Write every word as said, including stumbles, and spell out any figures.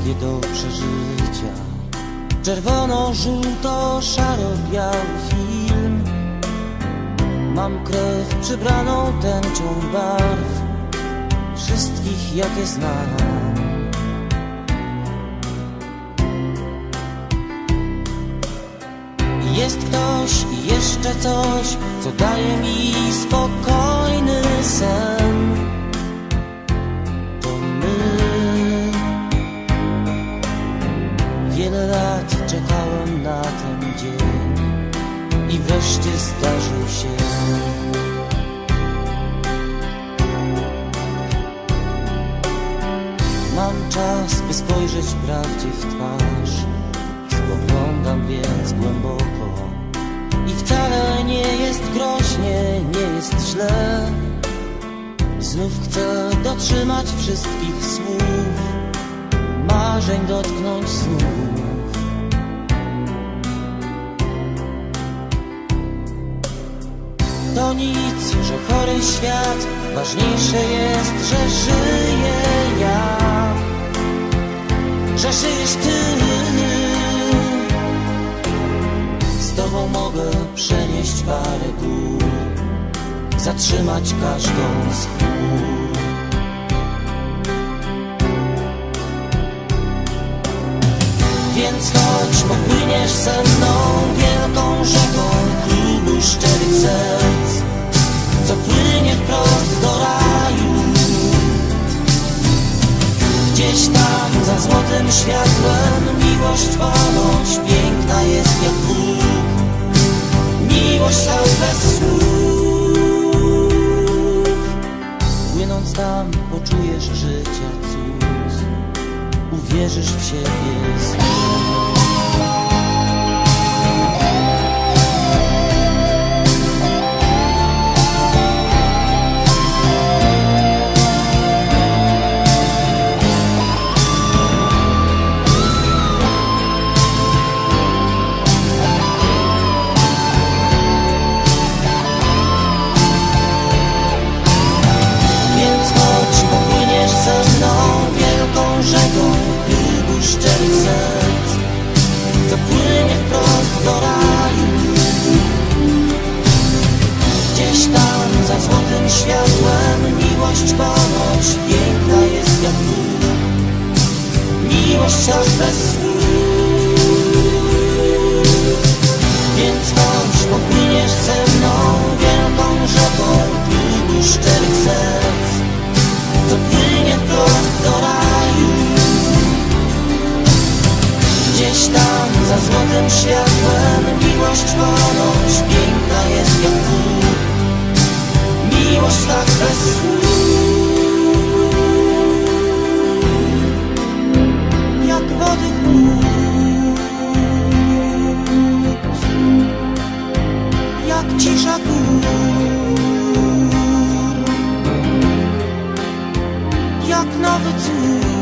sobie do przeżycia. Czerwono, żółto, szaro, biały film. Mam krew przybraną tęczą barw, wszystkich jakie znam. Jest ktoś i jeszcze coś, co daje mi spokojny sen. To my. Wiele lat czekałem na ten dzień i wreszcie zdarzył się. Mam czas, by spojrzeć prawdzie w twarz. Spoglądam więc głęboko i wcale nie jest groźnie, nie jest źle. Znów chcę dotrzymać wszystkich słów, marzeń dotknąć znów. To nic, że chory świat, ważniejsze jest, że żyję ja, że żyjesz ty. Z tobą mogę przenieść parę gór, zatrzymać każdą z chmur. Więc chodź, popłyniesz ze mną wielką rzeką klubu szczerych serc, co płynie wprost do raju. Gdzieś tam za złotym światłem miłość ponoć piękna jest jak Bóg. Miłość tak bez słów. Płynąc tam poczujesz życia cud, uwierzysz w siebie znów. Szczerych serc, co płynie wprost do raju. Gdzieś tam za złotym światłem miłość ponoć piękna jest jak Bóg. Miłość tak bez słów. Więc chodź, popłyniesz ze mną wielką rzeką klubu szczerych serc, co płynie wprost do raju. Gdzieś tam za złotym światłem miłość ponoć piękna jest jak Bóg. Miłość tak bez słów. Jak wody chłód, jak cisza gór, jak nowy cud.